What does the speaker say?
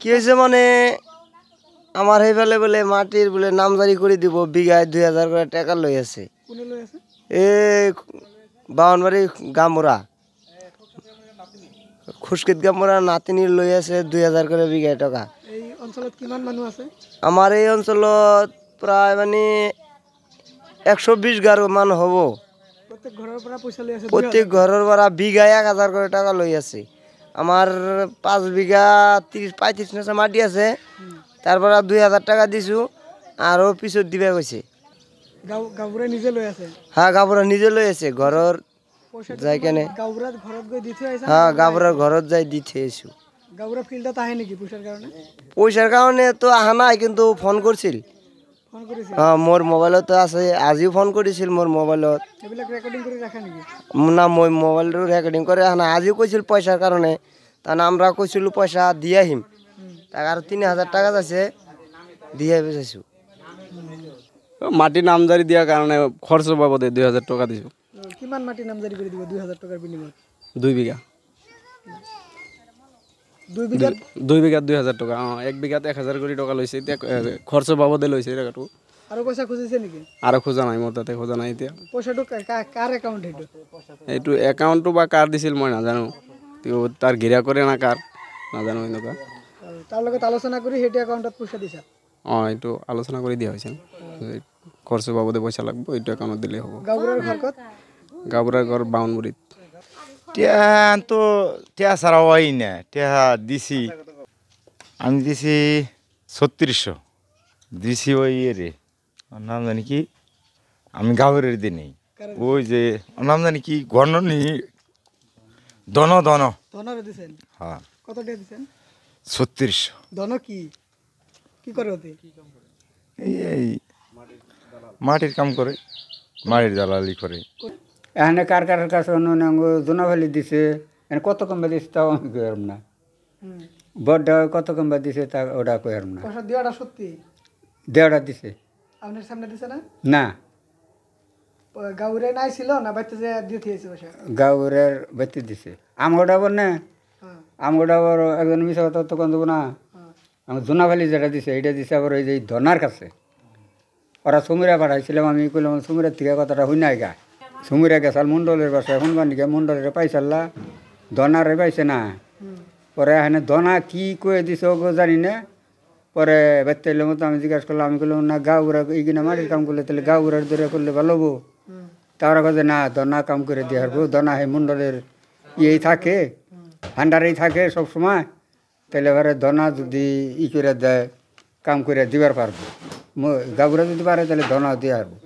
কি হয়েছে মানে আমার সেইফালে বলে মাটির বলে নামজারি করে দিব বিঘায় 2000 করে টাকা লই আছে এ বাউনবাড়ি গামুরা খুশকিত গামুরা নাতিনির লই আছে 2000 করে বিঘায় টাকা। এই অঞ্চলত কিমান মানুহ আছে? আমার এই অঞ্চলত প্রায় মানে 120 ঘর মান হব। প্রত্যেক ঘরের পৰা পয়সা লই আছে? প্রত্যেক ঘরের পৰা বিঘায় 1000 করে টাকা লই আছে। আমার 5 বিঘা 35 নেচা মাটি আছে, তারপর 2000 টাকা দিছু আরও পিছত দিবা কইছে। গাঁওবুঢ়াই নিজে লৈ আছে? হ্যাঁ গাঁওবুঢ়া নিজে লৈ আছে ঘৰৰ যাই কেনে। গাঁওবুঢ়াৰ ঘৰত গৈ দি থৈ আহিছা? হ্যাঁ গাঁওবুঢ়ার ঘৰত যাই দি থৈ আহিছো। গাঁওবুঢ়া ফিল্ডত আহে নেকি পইচাৰ কাৰণে? পইচার কারণে তো আহা নাই, কিন্তু ফোন করছিল। ফোন কৰিছে? হ্যাঁ মোর মোবাইলত আছে, আজিও ফোন কৰিছিল মোর মোবাইলত। এইবিলাক রেকর্ডিং করে রাখা নেকি? না মই মোবাইলটো রেকর্ডিং করে আহা নাই, আজিও কইছিল পয়সার কারণে। তাহলে আমরা কইছিল পয়সা দিয়ে আহিম, তাকে আর 3000 টাকা আছে দিয়ে বেচাইছো। মাটি নামজারি দেওয়ার কারণে খরচ বাবদে 2000 টাকা দিছো। কিমান মাটি নামজারি করে দিব 2000 টাকার বিনিময়ে? 2 বিঘা। 2 বিঘা? 2 বিঘা 2000 টাকা। 1 বিঘাত 1000 কোটি টাকা লইছে, খরচ বাবদে লইছে টাকাটো। আরো পয়সা খুঁজেছে নাকি? আরো খোঁজা নাই, মোর তাতে খোঁজা নাই এতিয়া। পয়সাটো কার অ্যাকাউন্ট এটা? এইটো একাউন্টটো বা কার দিছিল মই নাজানো, তার গিরা করে না কার নাজানো এনেকুৱা। তার লগত আলোচনা কৰি হেটি অ্যাকাউন্টত পয়সা দিছা? এইটো আলোচনা করে দিয়া হয়েছে, খরচ বাবদে পয়সা লাগবে, এইটো একাউন্টত দিলে হ'ব। গাঁওবুঢ়াৰ ঘৰ ক'ত? গাবুরার ঘর বাউনবুড়িত। টিয়া তো টিয়া ছাড়া হয় না, টিয়া দিছি আমি দিছি 3600 দিছি ওই রে ওর নাম জানি কি, আমি গাঁবের দিনেই ওই যে ওর নাম জানি কি গণনি ধন ধন ধনরে দিছেন? হ্যাঁ। কত টাকা দিছেন? 3600। ধন কি কি করে ওতে? এই মাটির কাম করে, মাটির দালালি করে। এখানে কার কার কাছে অন্য জোনাভালি দিছে, কত কমবে দিছে তাও আমি কইরম না। বড়টা কত কমবে দিছে তা ওটা কইরম না। পয়সা দেওয়াটা সত্যি? দেওটা দিছে। আপনার সামনে দিছে না? না, গাঁওবুঢ়াই নাই ছিল না বাইতে যে দিয়ে থিয়েছে পয়সা? গাঁওবুঢ়ার বেতি দিছে। আমগোটা বল না, আমগোটা আবার একজন মিশা কথা তো কন দেবো না। আমার জোনাভালি যেটা দিছে এইটা দিছে আবার ওই যে ধনার কাছে। ওরা সুমিরা পাঠাইছিলাম, আমি কইলাম সুমিরার থেকে কথাটা হই নাই গা। সুমিরা গেছাল মন্ডলের বাসায়, এখন বানিকে মন্ডলের পাইছাল্লা, ধনারে পাইছে না। পরে এখানে ধনা কি কয়ে দিছে ওকে জানি না। পরে বেতাইলে মতো আমি জিজ্ঞাসা করলাম, আমি কইলাম না গাঁওবুঢ়া এইখানে মাটির কাম করলে তাহলে গাঁওবুঢ়ার ধরে করলে ভালো হবো। তারা কাছে না ধনা কাম করে দিয়ে হারবো, ধনা হে মন্ডলের ইয়েই থাকে, ভান্ডারেই থাকে সব সময়, তাহলে এবারে ধনা যদি ই করে দেয় কাম করে দিবার পারবো, গাঁওবুঢ়া যদি পারে তাহলে ধনা দিয়ে হারবো।